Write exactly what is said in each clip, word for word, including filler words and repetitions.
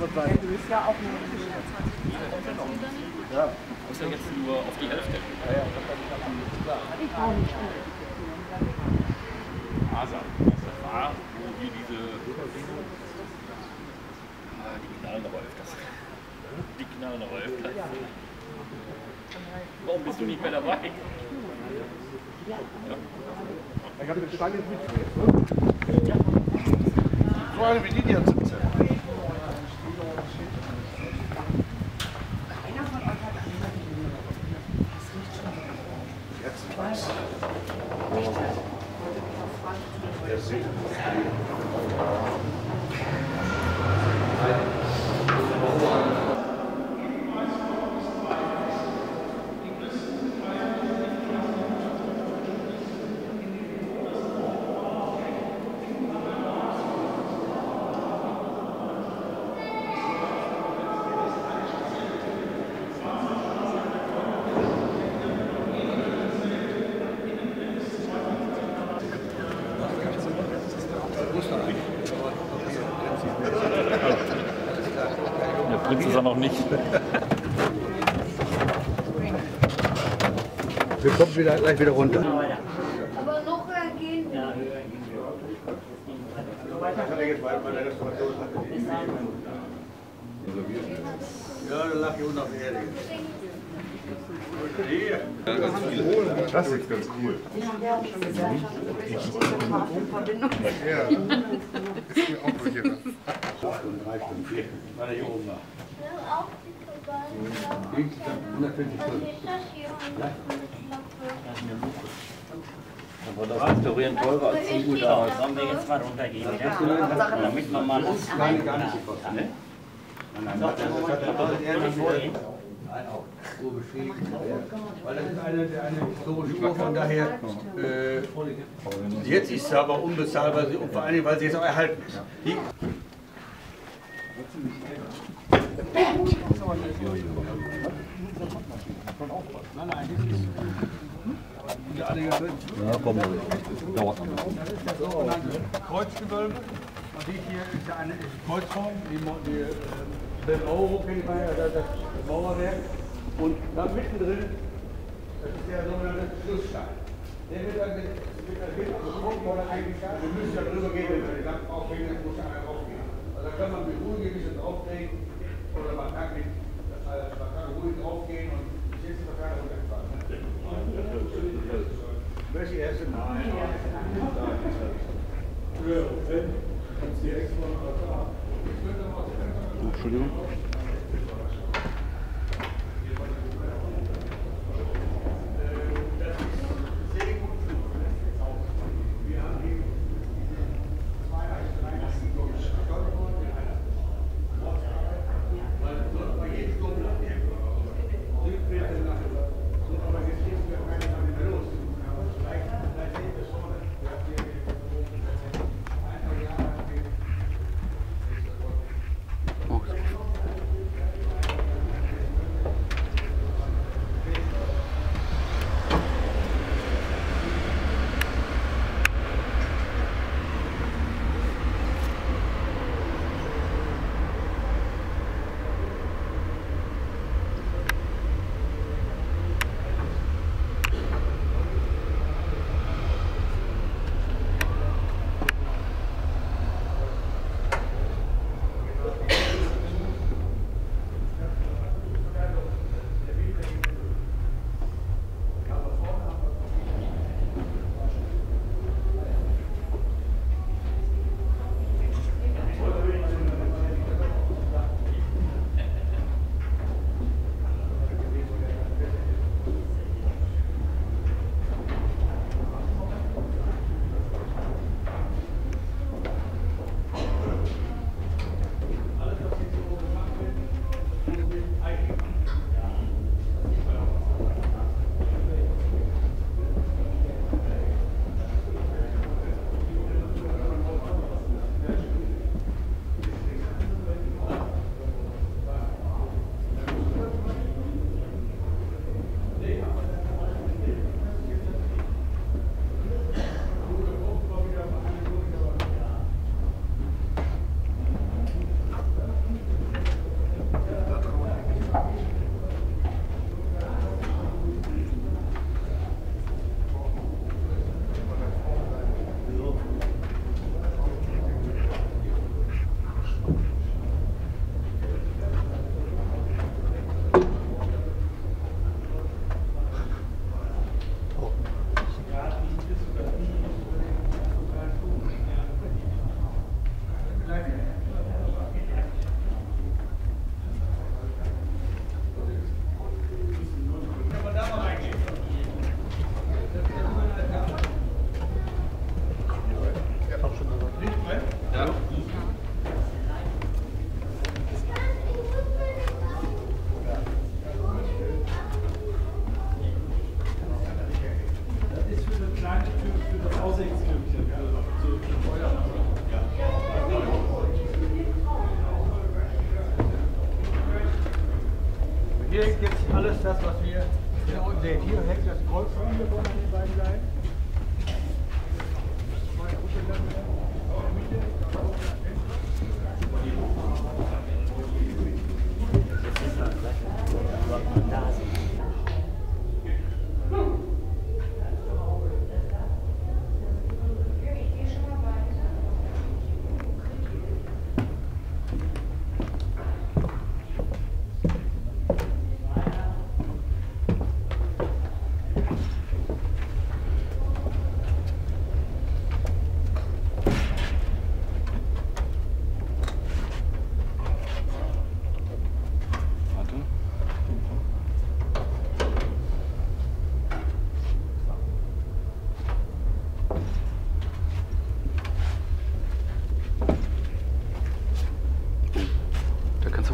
sein. Du bist ja auch nur ja. Muss ja jetzt nur auf die Hälfte. Ja, ja, das ist klar. Ich brauche nicht Asa, das war, wo wir diese. Ah, die knallen aber öfters. Die knallen aber öfters. Warum bist du nicht mehr dabei? Ja. Ich habe den Stein jetzt mitgebracht. Ja. Vor allem wie die die jetzt sitzen. Jetzt weiß. Der sieht. Der Prinz ist er noch nicht. Wir kommen wieder, gleich wieder runter. Aber noch äh, gehen. Ja, da lag hier unten auf der Erde. Ja, ganz viel. Das ist ganz cool. Ja, schon gesagt, ich stehe schon in Verbindung. Ja, ist mir auch sicher. Drei Stunden, vier. Weil er hier oben war. Auch Aber das restaurieren teurer als sieht gut aus. Sollen wir jetzt mal runtergehen, ja? Damit man mal das Nein, gar nicht gekostet. Ne? Nein, nein, das hat er ehrlich vorhin. Nein, auch so beschrieben. Weil das ist eine, eine historische Uhr, von daher. Äh, jetzt ist es aber unbezahlbar und vor allem, weil sie jetzt auch erhalten ist. Die Ja, komm, dauert noch. So, Kreuzgewölbe. Und die hier ist ja eine Kreuzform, die, die äh, Bauer, kennt man ja, das, das Mauerwerk. Und da mittendrin, das ist der sogenannte Schlussstein. Der wird dann mit, mit der Wind, also gucken wir eigentlich gar nicht. Wir müssen ja drüber gehen, wenn wir die Lampen aufhängen, dann muss ja einer raufgehen. Also da kann man beruhigen, ein bisschen drauflegen. Oder man kann, mit, also man kann ruhig draufgehen und bis jetzt ist noch keiner runtergefahren. Welche erste? Nein. Entschuldigung.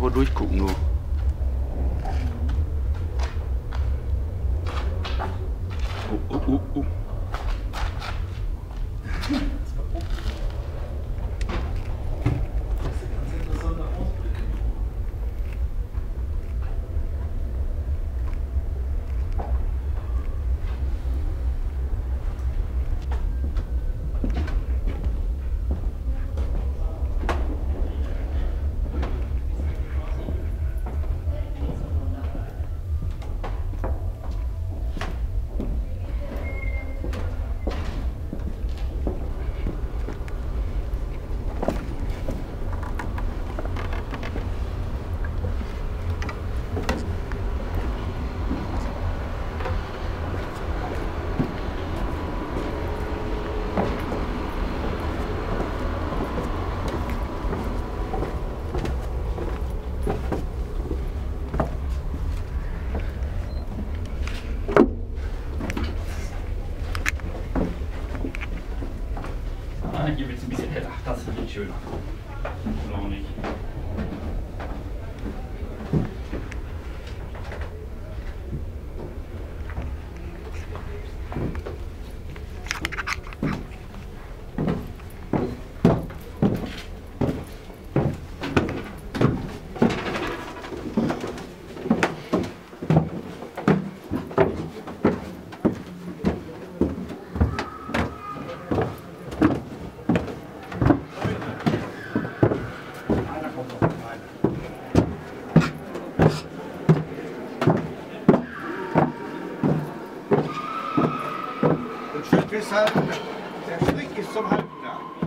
mal durchgucken, du. Oh, oh, oh, oh. Hier wird es ein bisschen heller, das ist viel schöner. Noch nicht. Und schön festhalten, der Strich ist zum Halbtag.